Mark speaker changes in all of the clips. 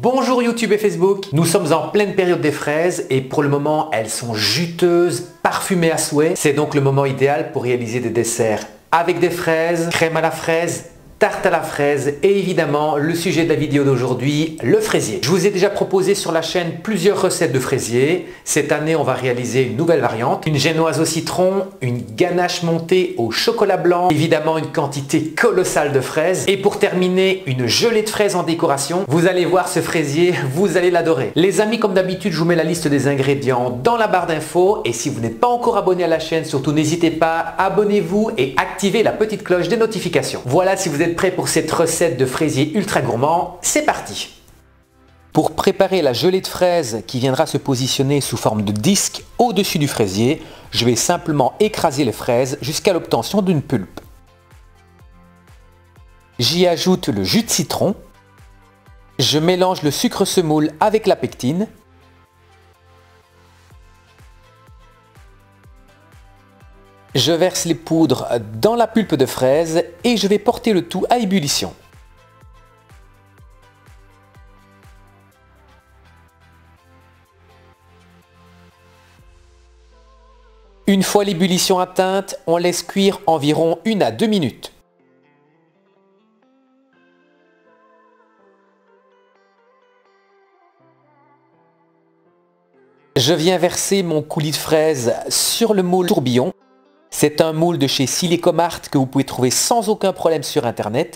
Speaker 1: Bonjour YouTube et Facebook, nous sommes en pleine période des fraises et pour le moment elles sont juteuses, parfumées à souhait. C'est donc le moment idéal pour réaliser des desserts avec des fraises, crème à la fraise, tarte à la fraise et évidemment le sujet de la vidéo d'aujourd'hui, le fraisier. Je vous ai déjà proposé sur la chaîne plusieurs recettes de fraisier. Cette année on va réaliser une nouvelle variante, une génoise au citron, une ganache montée au chocolat blanc, évidemment une quantité colossale de fraises et pour terminer une gelée de fraises en décoration. Vous allez voir ce fraisier, vous allez l'adorer. Les amis, comme d'habitude je vous mets la liste des ingrédients dans la barre d'infos et si vous n'êtes pas encore abonné à la chaîne, surtout n'hésitez pas, abonnez-vous et activez la petite cloche des notifications. Voilà, si vous êtes prêt pour cette recette de fraisier ultra gourmand, c'est parti! Pour préparer la gelée de fraises qui viendra se positionner sous forme de disque au-dessus du fraisier, je vais simplement écraser les fraises jusqu'à l'obtention d'une pulpe. J'y ajoute le jus de citron, je mélange le sucre semoule avec la pectine, je verse les poudres dans la pulpe de fraise et je vais porter le tout à ébullition. Une fois l'ébullition atteinte, on laisse cuire environ 1 à 2 minutes. Je viens verser mon coulis de fraise sur le moule tourbillon. C'est un moule de chez Silicomart que vous pouvez trouver sans aucun problème sur internet.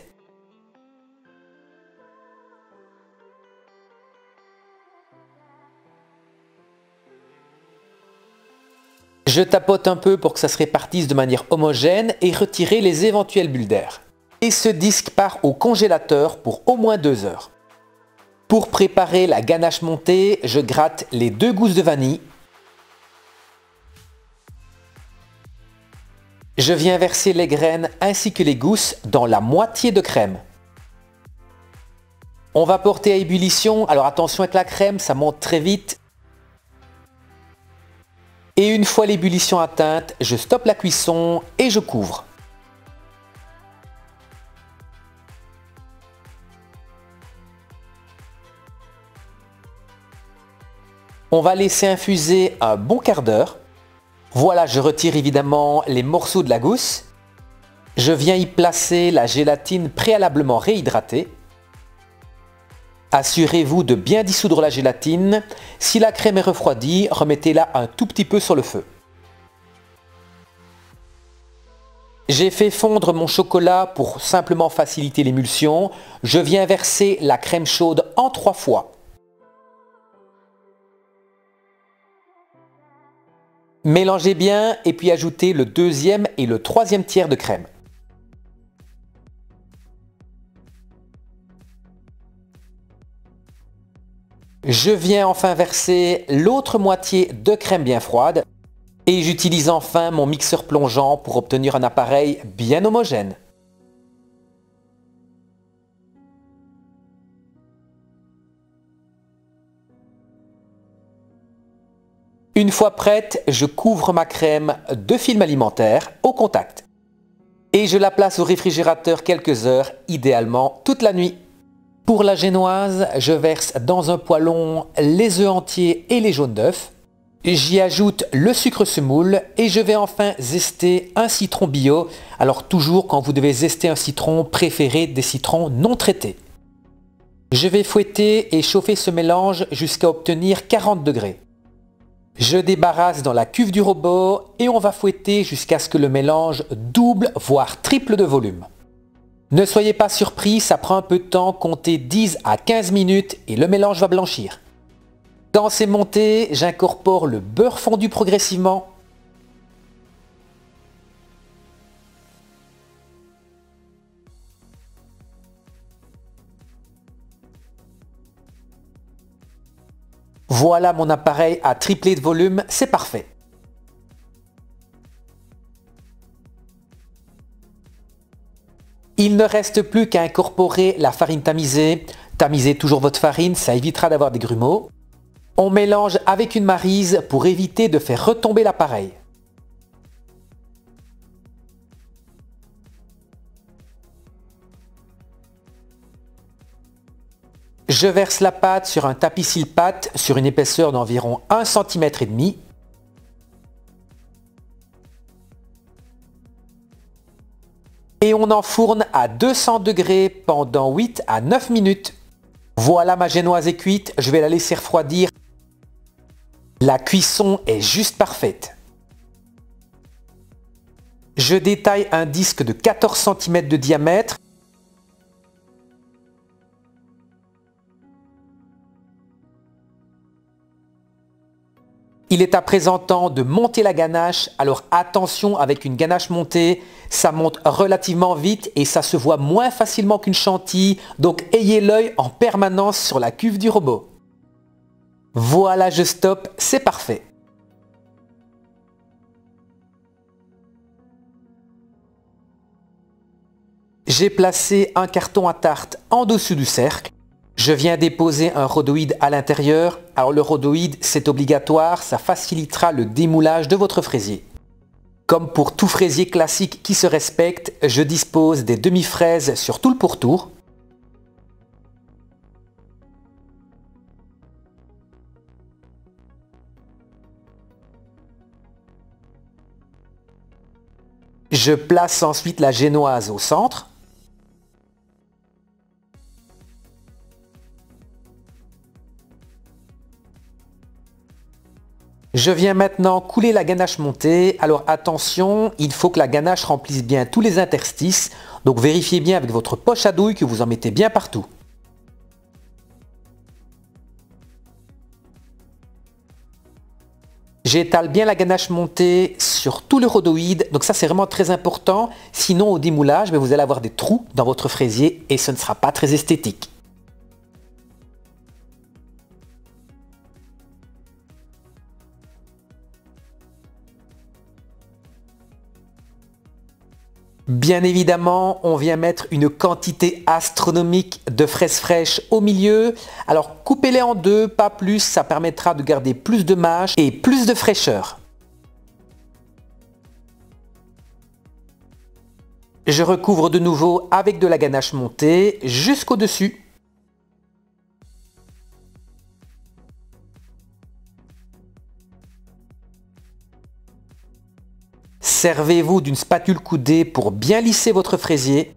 Speaker 1: Je tapote un peu pour que ça se répartisse de manière homogène et retirer les éventuelles bulles d'air. Et ce disque part au congélateur pour au moins 2 heures. Pour préparer la ganache montée, je gratte les 2 gousses de vanille. Je viens verser les graines ainsi que les gousses dans la moitié de crème. On va porter à ébullition, alors attention avec la crème, ça monte très vite. Et une fois l'ébullition atteinte, je stoppe la cuisson et je couvre. On va laisser infuser un bon quart d'heure. Voilà, je retire évidemment les morceaux de la gousse. Je viens y placer la gélatine préalablement réhydratée. Assurez-vous de bien dissoudre la gélatine. Si la crème est refroidie, remettez-la un tout petit peu sur le feu. J'ai fait fondre mon chocolat pour simplement faciliter l'émulsion. Je viens verser la crème chaude en 3 fois. Mélangez bien et puis ajoutez le 2e et le 3e tiers de crème. Je viens enfin verser l'autre moitié de crème bien froide et j'utilise enfin mon mixeur plongeant pour obtenir un appareil bien homogène. Une fois prête, je couvre ma crème de film alimentaire au contact. Et je la place au réfrigérateur quelques heures, idéalement toute la nuit. Pour la génoise, je verse dans un poêlon les œufs entiers et les jaunes d'œufs. J'y ajoute le sucre semoule et je vais enfin zester un citron bio. Alors toujours quand vous devez zester un citron, préférez des citrons non traités. Je vais fouetter et chauffer ce mélange jusqu'à obtenir 40 degrés. Je débarrasse dans la cuve du robot et on va fouetter jusqu'à ce que le mélange double voire triple de volume. Ne soyez pas surpris, ça prend un peu de temps, comptez 10 à 15 minutes et le mélange va blanchir. Quand c'est monté, j'incorpore le beurre fondu progressivement. Voilà, mon appareil a triplé de volume, c'est parfait. Il ne reste plus qu'à incorporer la farine tamisée. Tamisez toujours votre farine, ça évitera d'avoir des grumeaux. On mélange avec une maryse pour éviter de faire retomber l'appareil. Je verse la pâte sur un tapis cile-pâte sur une épaisseur d'environ 1,5 cm. Et on enfourne à 200 degrés pendant 8 à 9 minutes. Voilà, ma génoise est cuite, je vais la laisser refroidir. La cuisson est juste parfaite. Je détaille un disque de 14 cm de diamètre. Il est à présent temps de monter la ganache, alors attention, avec une ganache montée, ça monte relativement vite et ça se voit moins facilement qu'une chantilly, donc ayez l'œil en permanence sur la cuve du robot. Voilà, je stoppe, c'est parfait. J'ai placé un carton à tarte en dessous du cercle. Je viens déposer un rhodoïde à l'intérieur. Alors le rhodoïde, c'est obligatoire, ça facilitera le démoulage de votre fraisier. Comme pour tout fraisier classique qui se respecte, je dispose des demi-fraises sur tout le pourtour. Je place ensuite la génoise au centre. Je viens maintenant couler la ganache montée. Alors attention, il faut que la ganache remplisse bien tous les interstices. Donc vérifiez bien avec votre poche à douille que vous en mettez bien partout. J'étale bien la ganache montée sur tout le rhodoïde. Donc ça c'est vraiment très important. Sinon au démoulage, vous allez avoir des trous dans votre fraisier et ce ne sera pas très esthétique. Bien évidemment, on vient mettre une quantité astronomique de fraises fraîches au milieu. Alors coupez-les en deux, pas plus, ça permettra de garder plus de mâche et plus de fraîcheur. Je recouvre de nouveau avec de la ganache montée jusqu'au-dessus. Servez-vous d'une spatule coudée pour bien lisser votre fraisier.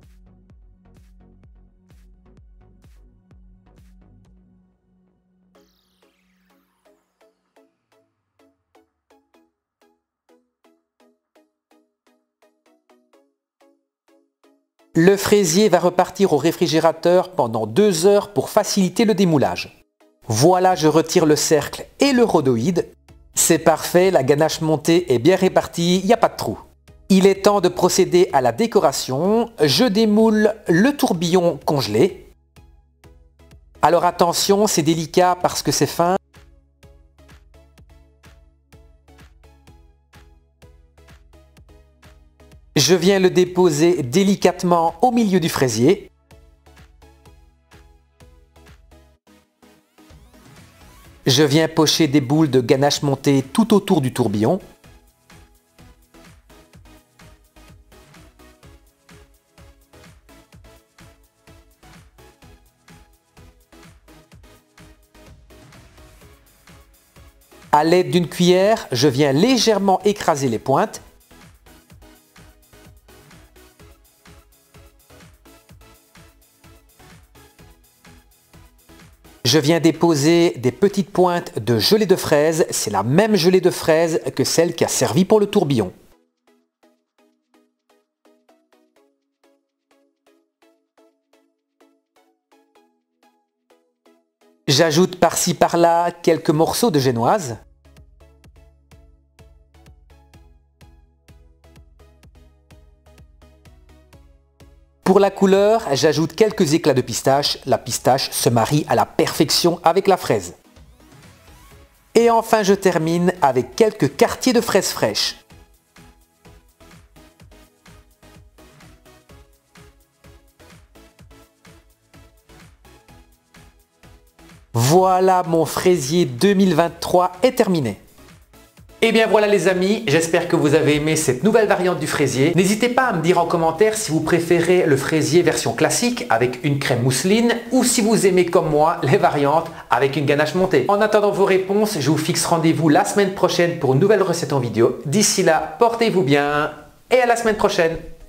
Speaker 1: Le fraisier va repartir au réfrigérateur pendant 2 heures pour faciliter le démoulage. Voilà, je retire le cercle et le rhodoïde. C'est parfait, la ganache montée est bien répartie, il n'y a pas de trou. Il est temps de procéder à la décoration. Je démoule le tourbillon congelé. Alors attention, c'est délicat parce que c'est fin. Je viens le déposer délicatement au milieu du fraisier. Je viens pocher des boules de ganache montée tout autour du tourbillon. À l'aide d'une cuillère, je viens légèrement écraser les pointes. Je viens déposer des petites pointes de gelée de fraise. C'est la même gelée de fraise que celle qui a servi pour le tourbillon. J'ajoute par-ci par-là quelques morceaux de génoise. Pour la couleur, j'ajoute quelques éclats de pistache. La pistache se marie à la perfection avec la fraise. Et enfin, je termine avec quelques quartiers de fraises fraîches. Voilà, mon fraisier 2023 est terminé. Et bien voilà les amis, j'espère que vous avez aimé cette nouvelle variante du fraisier. N'hésitez pas à me dire en commentaire si vous préférez le fraisier version classique avec une crème mousseline ou si vous aimez comme moi les variantes avec une ganache montée. En attendant vos réponses, je vous fixe rendez-vous la semaine prochaine pour une nouvelle recette en vidéo. D'ici là, portez-vous bien et à la semaine prochaine.